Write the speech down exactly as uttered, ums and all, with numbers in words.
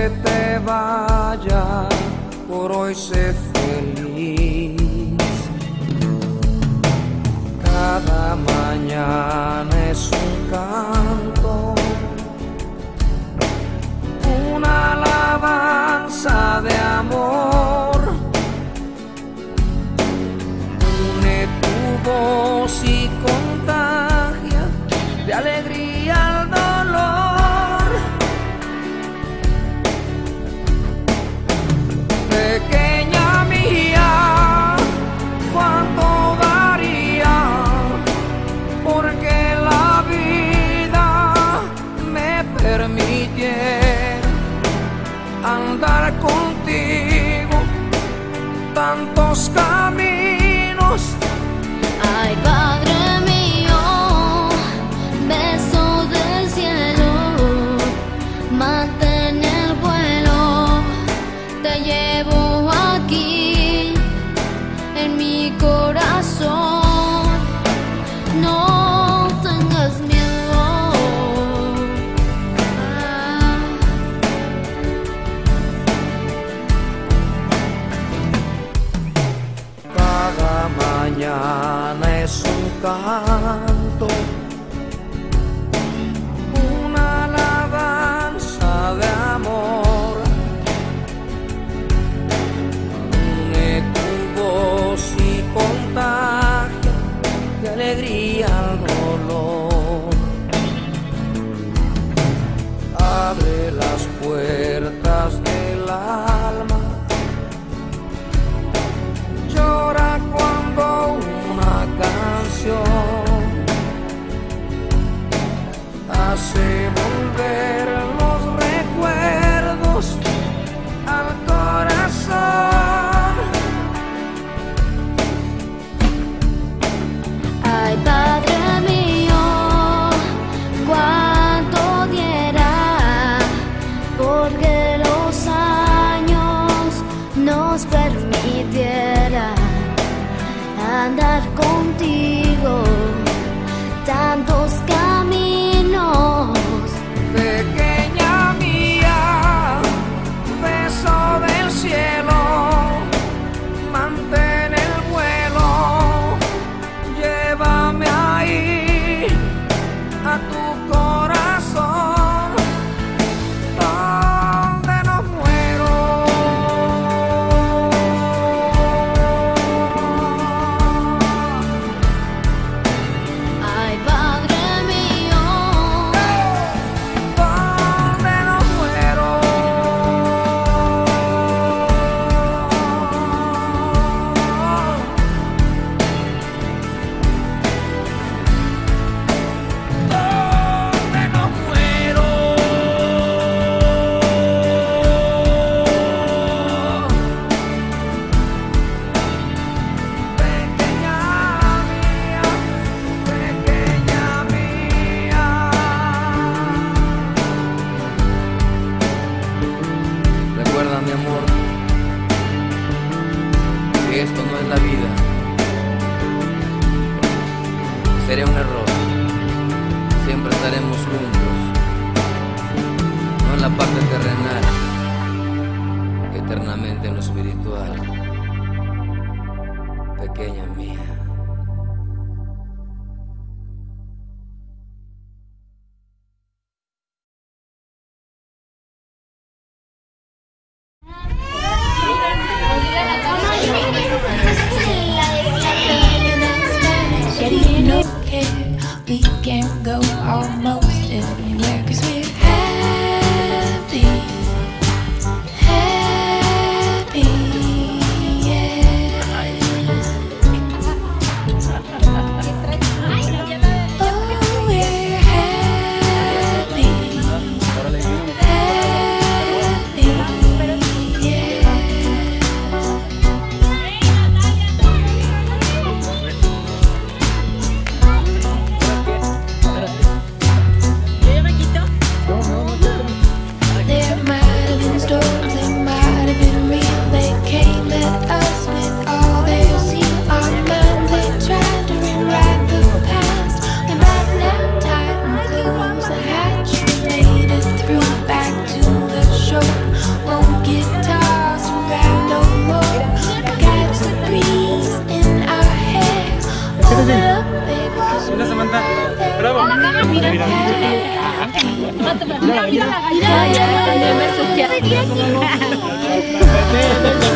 se te vaya, por hoy sé feliz. Cada mañana es un canto, una alabanza de amor. Une tu voz y contagia de alegría al dolor. Pequeña mía, cuánto daría porque la vida me permitiera andar contigo tantos caminos. Ay, Padre mío, beso del cielo, mantén el vuelo, te llevo aquí en mi corazón, no tengas miedo. Ah. Cada mañana es un canto, una alabanza de amor. Une tu voz y contagia de alegría al dolor. Abre las puertas del alma, llora cuando una canción hace volver los recuerdos al corazón. Ay, Padre mío, cuánto diera porque los años nos permitieran andar contigo tantos caminos. Pequeña mía, beso del cielo, mantén el vuelo, llévame ahí a tu corazón, donde no muero. Ay, Padre mío, Donde no muero. Donde no muero. Pequeña mía, pequeña mía. Recuerda, mi amor, que esto no es la vida. Sería un error. Siempre estaremos juntos, no en la parte terrenal, eternamente en lo espiritual. Pequeña mía. We can go almost anywhere 'cause we're happy, happy, yeah. Oh, we're happy, happy, yeah. Mira, mira la gallina. Ya, ya, ya, me asusté.